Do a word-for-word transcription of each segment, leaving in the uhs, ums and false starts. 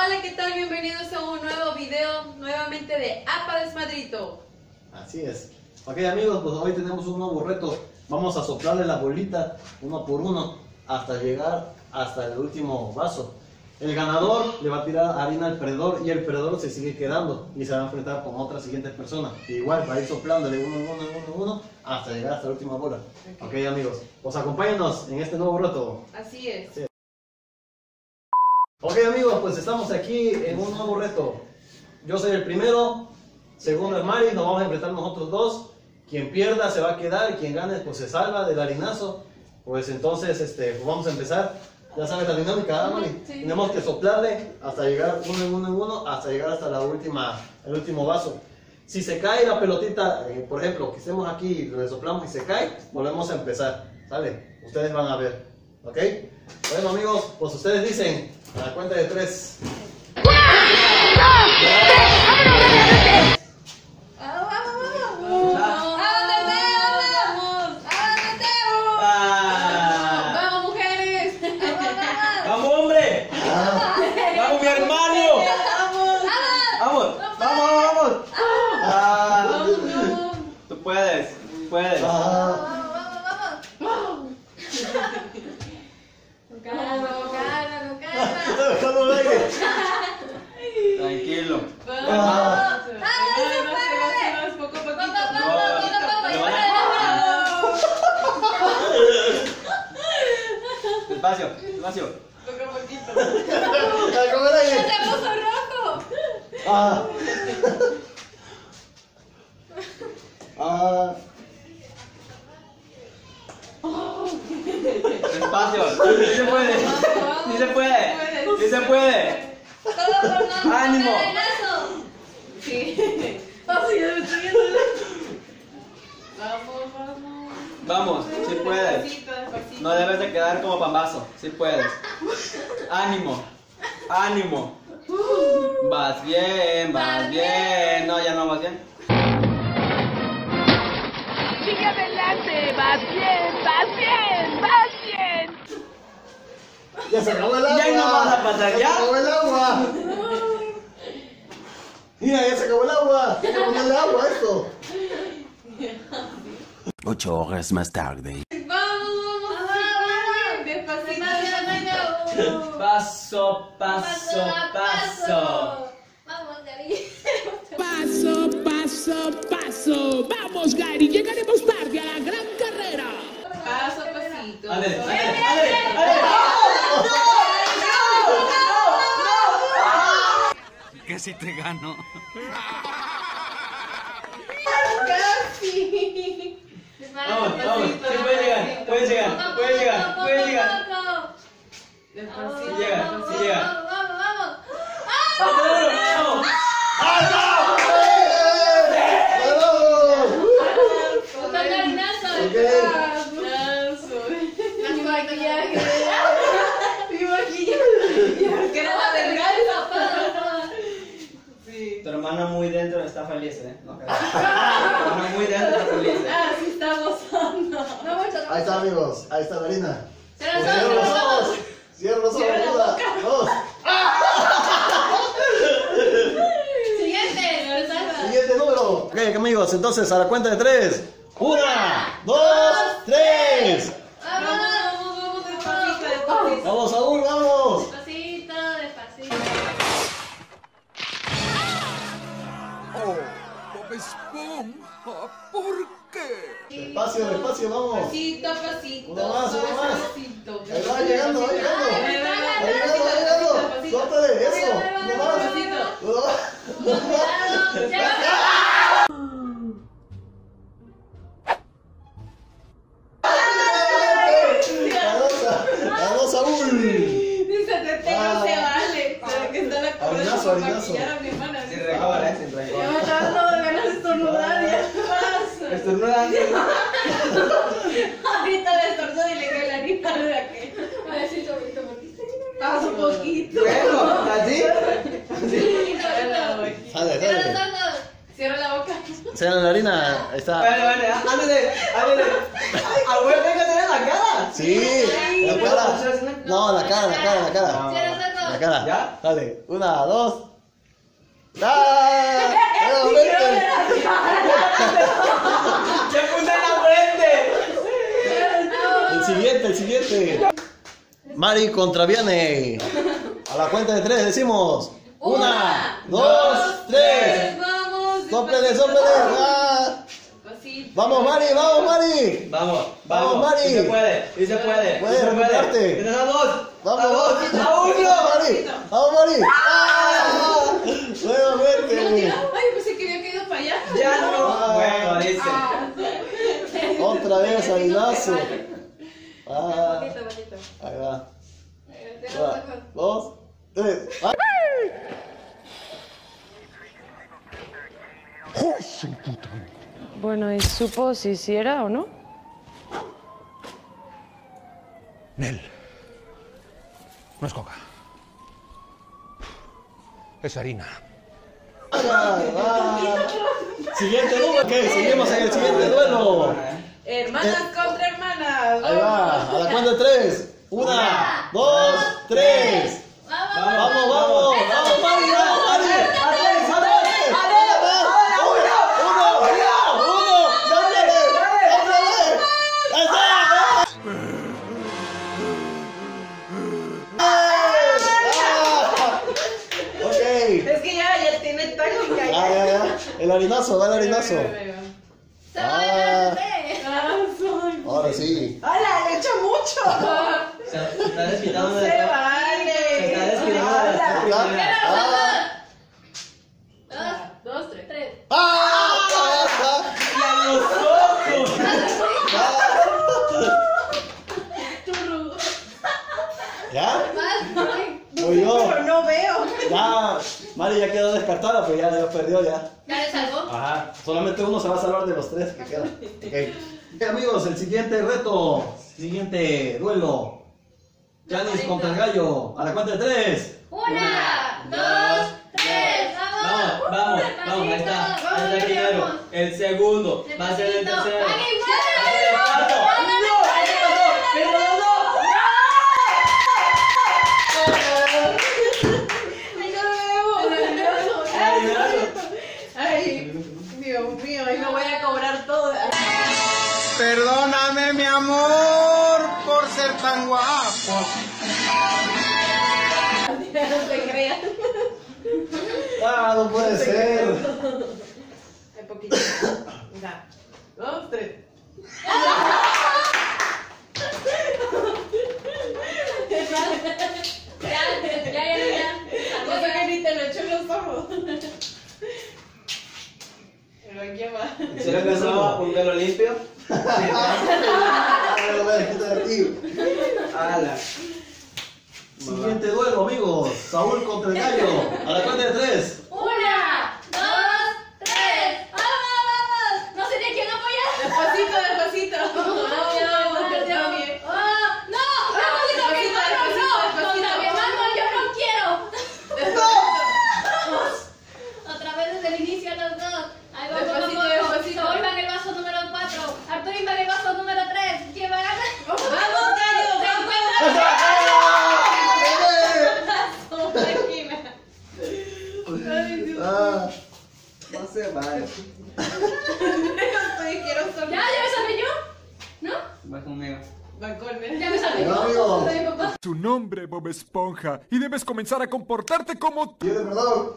Hola, ¿qué tal? Bienvenidos a un nuevo video nuevamente de Apa Desmadrito. Así es. Ok amigos, pues hoy tenemos un nuevo reto. Vamos a soplarle la bolita uno por uno hasta llegar hasta el último vaso. El ganador le va a tirar harina al perdedor y el perdedor se sigue quedando y se va a enfrentar con otras siguientes personas. Igual va a ir soplándole uno en uno, en uno, en uno hasta llegar hasta la última bola. Ok, okay amigos, pues acompáñenos en este nuevo reto. Así es. Así es. Ok amigos, pues estamos aquí en un nuevo reto. Yo soy el primero, segundo es Mari, nos vamos a enfrentar nosotros dos. Quien pierda se va a quedar y quien gane pues se salva del harinazo. Pues entonces este, pues vamos a empezar. Ya sabes la dinámica, ¿eh, Mari? Sí. Tenemos que soplarle hasta llegar uno en uno en uno, hasta llegar hasta la última, el último vaso. Si se cae la pelotita, eh, por ejemplo, que estemos aquí y le soplamos y se cae, volvemos a empezar, ¿sale? Ustedes van a ver, ¿ok? Bueno amigos, pues ustedes dicen a la cuenta de tres. Puedes, puedes. Vamos, vamos, vamos. Calma, calma, calma. Tranquilo. Vamos. Vamos, poco a poquito. Despacio, despacio. Poco a poquito. ¡Se puso rojo! Ah. Ah. Despacio, sí se puede, sí se puede, sí se puede. ¡Ánimo! Sí. Vamos, ya me estoy viendo. Vamos, vamos. Vamos, sí puedes. Despacito, despacito. No debes de quedar como pambazo, sí puedes. Ánimo, ánimo. Vas bien, vas bien. No, ya no vas bien. Sigue adelante, vas bien, vas bien, vas bien. Ya se acabó el agua. Ya no vas a pasar, ya. ya. Se acabó el agua. Mira, ya se acabó el agua. Hay que ponerle agua a esto. Ocho horas más tarde. Vamos, vamos, despacito. Paso, paso, paso. Vamos, Gary. Paso, paso, paso. Vamos, Gary, llegaremos tarde a la gran carrera. Paso, pasito. ¡Ale, ale, ale, ale! Que si te gano. Casi. Vamos, vamos, sí puedes llegar, puedes llegar, puedes llegar, puedes llegar. Despacito. Sí llega, sí llega. Vamos, vamos, vamos. ¡Vamos! Con harinazo. Mi maquillaje. Mi maquillaje. Que no va a vergüenza. Sí. Tu hermano muy dentro está feliz, ¿eh? No creas. Tu hermano muy dentro está feliz. ¿eh? Ah, sí está gozando. No mucho. Ahí está amigos, ahí está la harina. Cierra los Cierra los ojos. ojos. Cierra los ojos, Cierra la ayuda. boca. Dos. Siguiente. Siguiente número. Ok amigos, entonces a la cuenta de tres. Una, dos, tres. Vamos, vamos, vamos, despacito, despacito. Vamos Saúl, vamos. Despacito, despacito. Oh, Bob Esponja, ¿por qué? Despacio, despacio, vamos. Pasito, pasito. Uno más, uno más. Pasito. Ahí va llegando, va llegando. Ahí va, Va llegando, va llegando. Suéltale, eso. Uno más. Pasito. Uno más. Cuidado, ya va. Ganó Saúl. Dice, te tengo, se vale. Pero que está la cobra Harinazo, para harinazo. maquillar a mi hermana. Sin rencor, ¿eh? Sin Ya rencor. me está dando de ganas de estornudar, ya pasa. Estornuda. Ahorita le estornudo y le cae la harina de aquel. A ver si ahorita porque paso un poquito. Bueno, ¿así? Cierra la boca. Sale, Cierra los sale. ojos. Cierra la boca. Cierra la harina. Ahí está. Vale, vale, ándale, ándale. Abuelo, venga a tener la cara. Sí. La cara. No, la cara, la cara, la cara. Cierra los ojos. la cara. ¿Ya? Dale, una, dos. ¡Ah! ¡Nuevamente! ¡Se apunta en la frente! El siguiente, el siguiente. Mari contra Vianney. A la cuenta de tres decimos. Una, dos, tres. Vamos. ¡Sóplele, sóplele! ¡Ah! Despacito. ¡Vamos, Mari! ¡Vamos, Mari! Vamos, Vamos, vamos. Mari. Sí se puede, sí se puede. Puedes sí se recuperarte. puede. Tienes a dos. ¡Vamos, a dos. vamos! A uno. ¡Vamos, Mari! ¡Vamos, Mari! ¡Ah! ¿No ¡Nuevamente! tiró? Ay, pensé que había caído para allá. Ya no. Ah. Bueno, dice. Ah. Otra vez, Aguilazo. Ah, Poquito, poquito. ahí va. Te Una, lo saco. dos, tres. ¡Ah! Bueno, ¿y supo si sí era o no? Nel. No es coca. Es harina. Ah, ah. Siguiente número. Ok, seguimos en el siguiente duelo. Hermanas contra hermanas. Ahí va, a la cuenta de tres. Una, dos, tres. Vamos, Vamos, vamos, vamos, Mari, vamos, Mari. ¡Atrás, atrás! Uno, uno, uno, dándole, dándole. Ahí está. Ah. Ok. Es que ya, ya tiene táctica. Ah, ya, ya. El harinazo, va el harinazo. Ah, Ah, soy. ahora sí. ¡Hala! ¡Le echo mucho! Se se está desquitando Se de la. vale. Se está desquitando de la primera. Ah, Dos, tres, tres. ah, ah, ¡Y a los ojos! ¿Ya? Voy yo. Pero no veo. Ya, Mari ya quedó descartada, pues ya, ya perdió ya. ¿Ya le salvó? Ajá, solamente uno se va a salvar de los tres que quedan. Ok. Ok, amigos, el siguiente reto, siguiente duelo. Janis contra el gallo. A la cuenta de tres. Una, dos, tres. Vamos, vamos, vamos, ahí está. Ahí está el primero. El segundo. Va a ser el tercero. Va a ser el cuarto. ¡No! ¿Qué pasó? ¿Qué pasó? Ay, no veo. Ay, gracias. Ay, Dios mío, ahí me voy a cobrar todo. Perdóname, mi amor, por ser tan guapo. No se crean. Ah, no puede ser. Hay poquito. Una, dos, tres. Ya, ya, ya, ya. Cosa que ni te lo echo en los ojos. Pero ¿qué más? ¿Se le pensaba un pelo limpio? Ah, lo voy a quitar de aquí. ¡Hala! Siguiente duelo, amigos. Saúl contra el gallo. A la cuenta de tres. Una, dos, tres. ¡Vamos, vamos! No sé ni a quién apoyar. Despacito, despacito. No, No, perdió. está bien. Ah, no, no, Despacito, contra mi hermano, despacito, no. despacito. Contra mi hermano yo no quiero. Otra vez desde el inicio los dos. Ahí va poco a Despacito, poco. despacito. Saúl va en el vaso número cuatro. Arturín va en el vaso número tres. ¿Quién va a ganar? Vamos, gallo, Se vamos. encuentra. Tranquila. Ay, Dios. Ah, No se vale. Estoy, quiero ¿Ya? sorber. ¿Ya me salvé yo? ¿No? Va conmigo. Balcones. Ya me salvé No, yo. amigo. Soy mi papá. Tu nombre, Bob Esponja, y debes comenzar a comportarte como... yo de perdón.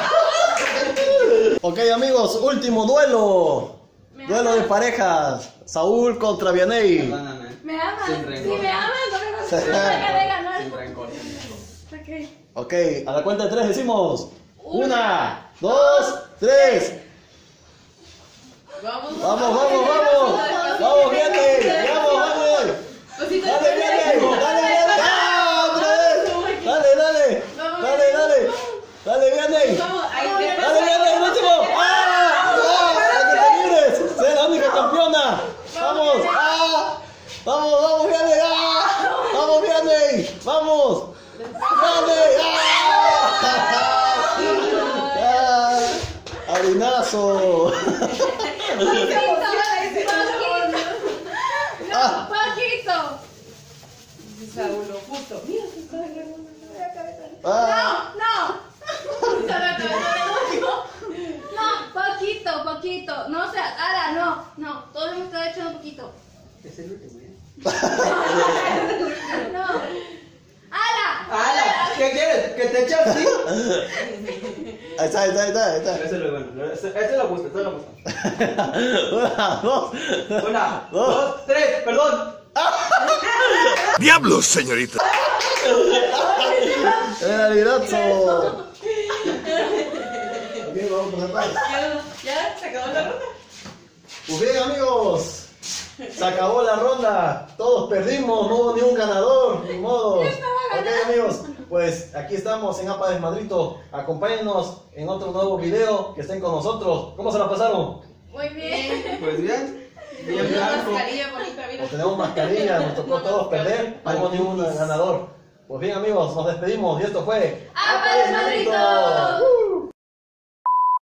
Ok, amigos, último duelo. Duelo de parejas. Saúl contra Vianney. Perdóname. ¿Me amas? Sin Si rencor. me amas, no me vas a dejar de ganar. Sin rencor. Ok. Ok, a la cuenta de tres decimos. Una, dos, tres. Vamos, Vamos, vamos, vamos. Vamos, Vianney. Vamos, vamos. Cosita Dale, de Vianney. Dale, Vianney. ¡Ah, otra vez! Dale, dale. Dale, dale. Dale, Vianney. Vamos, ahí te Dale, Vianney, el último. ¡Ah! ¡Ah! ¡Para que te libres! ¡Sé la única campeona! ¡Vamos! ¡Ah! ¡Vamos, vamos, Vianney! ¡Ah! ¡Vamos, Vianney! ¡Vamos! ¡Vianney! ¡Ah! ¡Ah! ¡Harinazo! Ah. Paquito. Saúl, justo. Mira, se está agarrando la cabeza. Ah. No, no. No, poquito, poquito. No, o sea, Ara, no. No, todos hemos estado echando poquito. Es el último, ¿eh? No. ¡Ala! ¡Hala! ¿Qué quieres? ¿Que te eche así? Ahí está, ahí está, ahí está, ahí está. Ese es lo bueno. Ese ese lo gusta, ese lo gusta. Una, dos. Una, dos, tres, perdón. ¡Diablos, señorita! ¡Era librazo! Ok, vamos a pasar. Ya, ya, se acabó la ronda. Pues bien, amigos. Se acabó la ronda, todos perdimos, no hubo ni un ganador, ni modo. Ok, amigos, pues aquí estamos en APA Desmadrito. Acompáñenos en otro nuevo video, que estén con nosotros. ¿Cómo se la pasaron? Muy bien. Pues bien. Bien Una blanco. mascarilla bonita, mira. Pues tenemos mascarilla, nos tocó a todos perder, no hubo ni un ganador. Pues bien, amigos, nos despedimos y esto fue ¡APA Desmadrito!